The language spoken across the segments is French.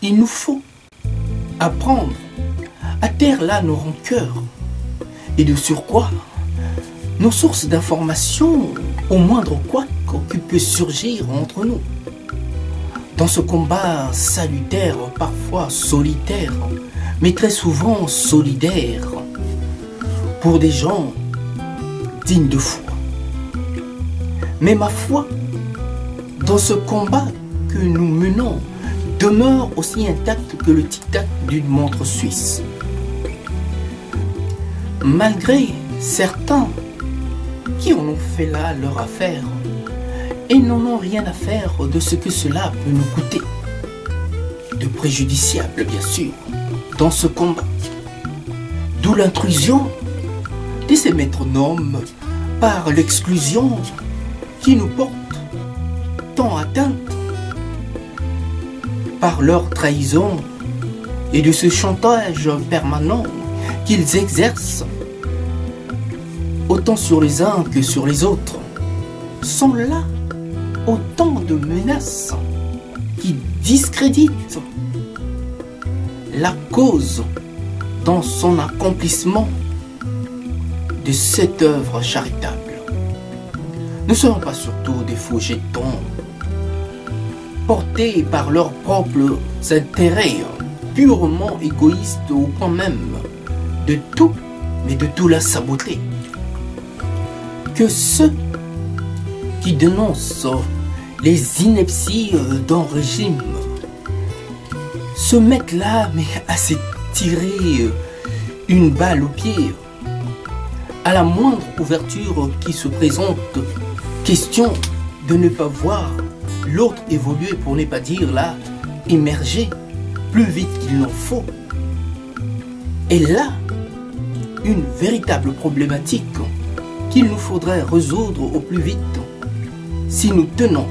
Il nous faut apprendre à taire là nos rancœurs et de surcroît nos sources d'informations au moindre couac qui peut surgir entre nous. Dans ce combat salutaire, parfois solitaire, mais très souvent solidaire, pour des gens dignes de foi. Mais ma foi, dans ce combat que nous menons, demeure aussi intacte que le tic-tac d'une montre suisse. Malgré certains qui en ont fait là leur affaire et n'en ont rien à faire de ce que cela peut nous coûter, de préjudiciable bien sûr, dans ce combat. D'où l'intrusion de ces métronomes par l'exclusion qui nous porte tant atteinte par leur trahison et de ce chantage permanent qu'ils exercent autant sur les uns que sur les autres. Sont là autant de menaces qui discréditent la cause dans son accomplissement de cette œuvre charitable. Ne seront pas surtout des faux jetons portés par leurs propres intérêts purement égoïstes au point même de tout, mais de tout la saboter. Que ceux qui dénoncent les inepties d'un régime se mettent là, mais à se tirer une balle au pied à la moindre ouverture qui se présente, question de ne pas voir l'autre évoluer, pour ne pas dire là, émerger plus vite qu'il n'en faut. Et là, une véritable problématique qu'il nous faudrait résoudre au plus vite si nous tenons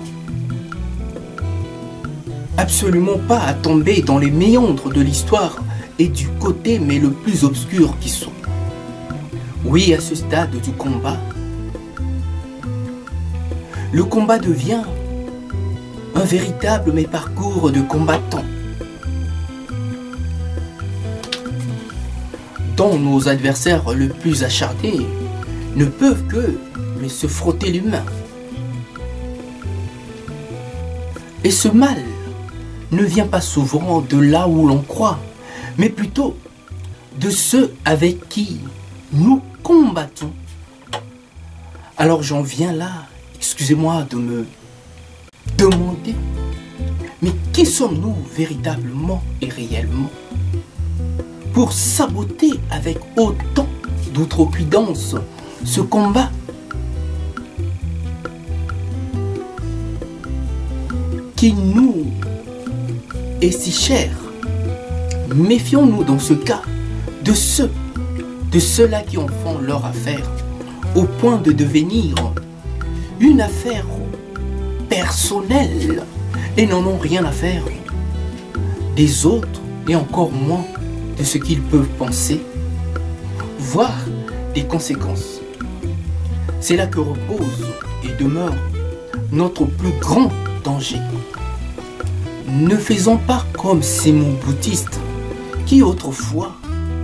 absolument pas à tomber dans les méandres de l'histoire et du côté mais le plus obscur qui soit. Oui, à ce stade du combat, le combat devient un véritable mais parcours de combattants dont nos adversaires le plus acharnés ne peuvent que mais se frotter les mains. Et ce mal ne vient pas souvent de là où l'on croit, mais plutôt de ceux avec qui nous combattons. Alors j'en viens là, excusez-moi de me demander, mais qui sommes-nous véritablement et réellement pour saboter avec autant d'outrecuidance ce combat qui nous est si cher? Méfions-nous dans ce cas de ceux-là qui en font leur affaire au point de devenir une affaire personnelle et n'en ont rien à faire des autres et encore moins de ce qu'ils peuvent penser, voire des conséquences. C'est là que repose et demeure notre plus grand danger. Ne faisons pas comme ces mots bouddhistes qui autrefois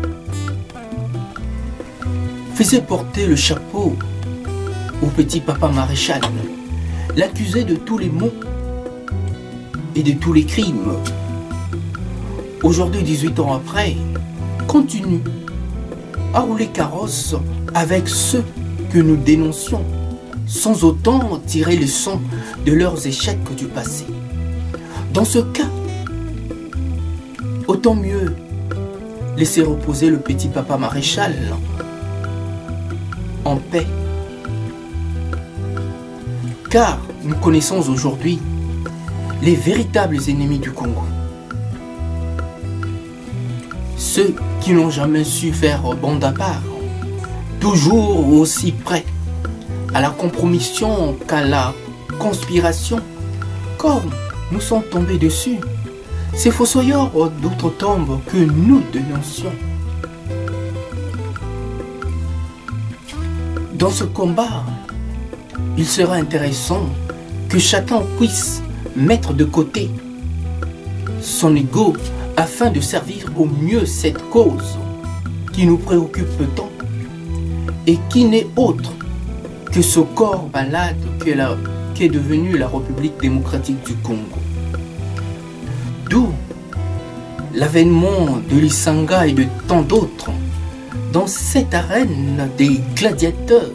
faisaient porter le chapeau au petit papa maréchal, l'accusaient de tous les maux et de tous les crimes. Aujourd'hui, 18 ans après, continue à rouler carrosse avec ceux que nous dénoncions, sans autant tirer les leçons de leurs échecs du passé. Dans ce cas, autant mieux laisser reposer le petit papa maréchal en paix. Car nous connaissons aujourd'hui les véritables ennemis du Congo. Ceux qui n'ont jamais su faire bande à part, toujours aussi prêts à la compromission qu'à la conspiration, comme nous sommes tombés dessus, ces fossoyeurs d'outre-tombe que nous dénoncions. Dans ce combat, il sera intéressant que chacun puisse mettre de côté son ego afin de servir au mieux cette cause qui nous préoccupe tant et qui n'est autre que ce corps malade qu'est devenue la République démocratique du Congo. D'où l'avènement de l'Isanga et de tant d'autres dans cette arène des gladiateurs.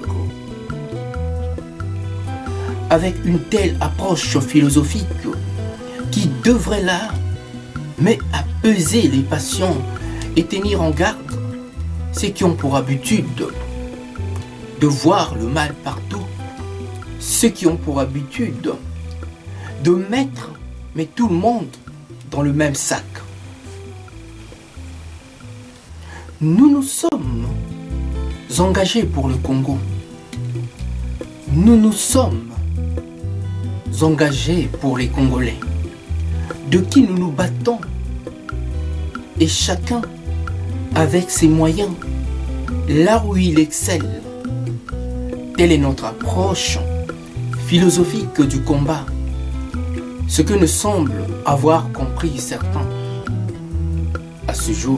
Avec une telle approche philosophique qui devrait là, mais apaiser les passions et tenir en garde ceux qui ont pour habitude de voir le mal partout, ceux qui ont pour habitude de mettre tout le monde dans le même sac. Nous nous sommes engagés pour le Congo. Nous nous sommes engagés pour les Congolais, de qui nous nous battons, et chacun avec ses moyens, là où il excelle. Telle est notre approche philosophique du combat, ce que ne semble avoir compris certains à ce jour.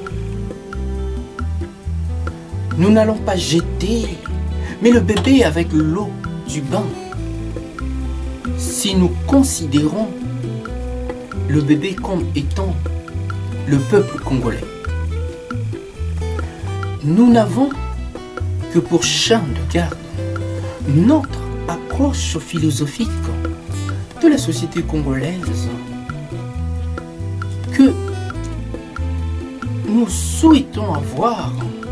Nous n'allons pas jeter, mais le bébé avec l'eau du bain. Si nous considérons le bébé comme étant le peuple congolais, nous n'avons que pour chien de garde notre approche philosophique de la société congolaise que nous souhaitons avoir,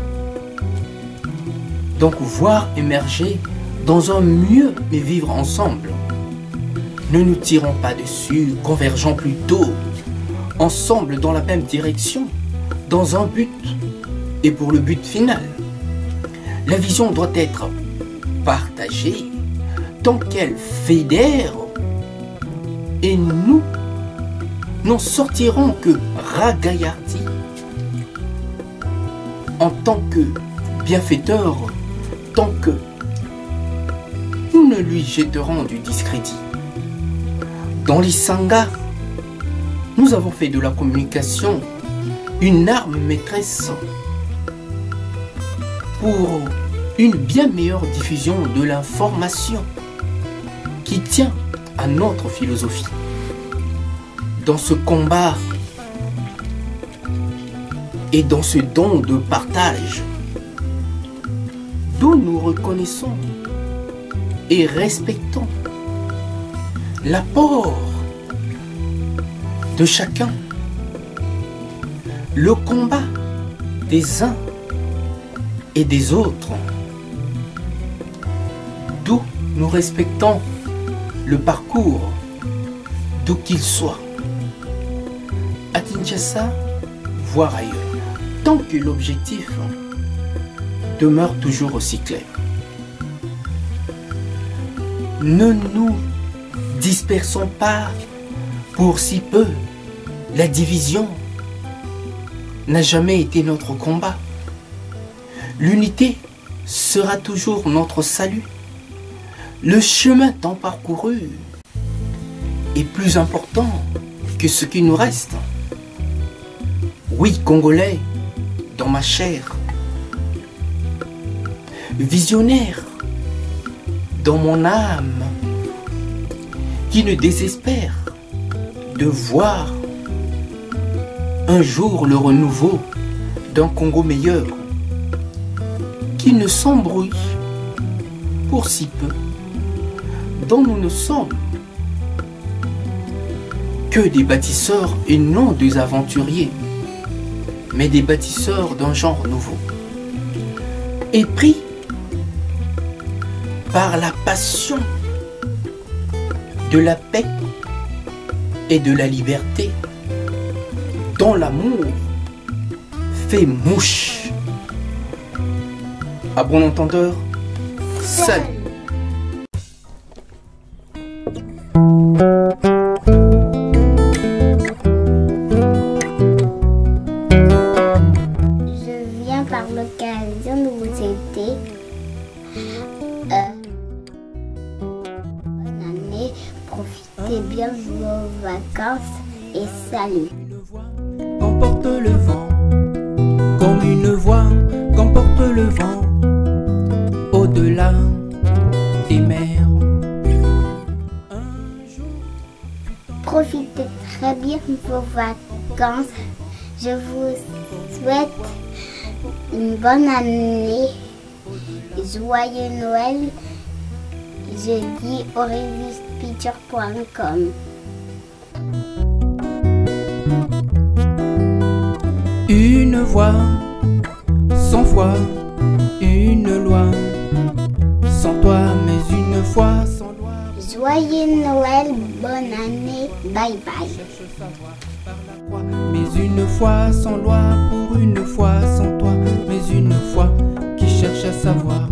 donc voir émerger dans un mieux mais vivre ensemble. Ne nous tirons pas dessus, convergeons plutôt ensemble dans la même direction, dans un but et pour le but final. La vision doit être partagée tant qu'elle fédère et nous n'en sortirons que ragaillardis en tant que bienfaiteurs, tant que nous ne lui jetterons du discrédit. Dans l'Isanga, nous avons fait de la communication une arme maîtresse pour une bien meilleure diffusion de l'information qui tient à notre philosophie. Dans ce combat et dans ce don de partage, d'où nous reconnaissons et respectons l'apport de chacun, le combat des uns et des autres, d'où nous respectons le parcours, d'où qu'il soit, à Kinshasa, voire ailleurs, tant que l'objectif demeure toujours aussi clair. Ne nous dispersons pas pour si peu. La division n'a jamais été notre combat. L'unité sera toujours notre salut. Le chemin tant parcouru est plus important que ce qui nous reste. Oui, Congolais, dans ma chair, visionnaire, dans mon âme, qui ne désespère de voir un jour le renouveau d'un Congo meilleur, qui ne s'embrouille pour si peu, dont nous ne sommes que des bâtisseurs et non des aventuriers, mais des bâtisseurs d'un genre nouveau, et pris par la passion de la paix et de la liberté, dont l'amour fait mouche. À bon entendeur, salut. Je viens par l'occasion de vous aider. Bonne année, profitez bien de vos vacances et salut. Une voix qu'emporte le vent, comme une voix qu'emporte le vent, au-delà des mers. Profitez très bien de vos vacances. Je vous souhaite une bonne année. Joyeux Noël. Je dis au reviewspicture.com. Une voix, sans foi, une loi, sans toi, mais une foi, sans loi. Joyeux Noël, bonne année, bye bye. Cherche savoir par la croix, mais une foi sans loi, pour une foi sans toi, mais une foi qui cherche à savoir.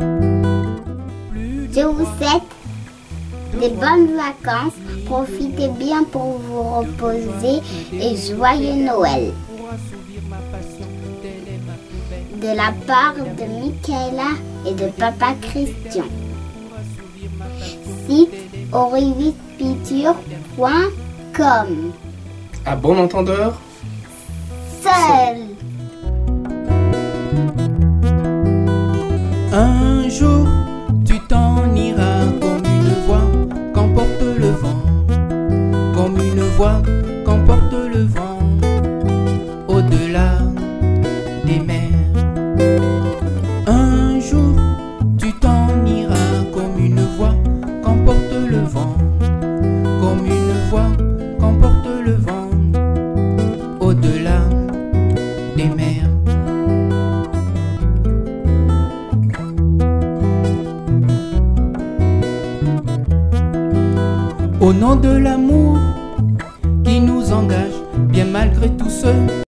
Je vous souhaite des bonnes vacances. Profitez bien pour vous reposer et joyeux Noël. De la part de Michaela et de Papa Christian. Site reviewspicture.com. À bon entendeur, Seul. Un jour, tu t'en iras comme une voix qu'emporte le vent, comme une voix qu'emporte le vent, au-delà des mers. Un jour, tu t'en iras comme une voix qu'emporte le vent, comme une voix qu'emporte le vent, au-delà des mers. Au nom de l'amour qui nous engage, bien malgré tout ce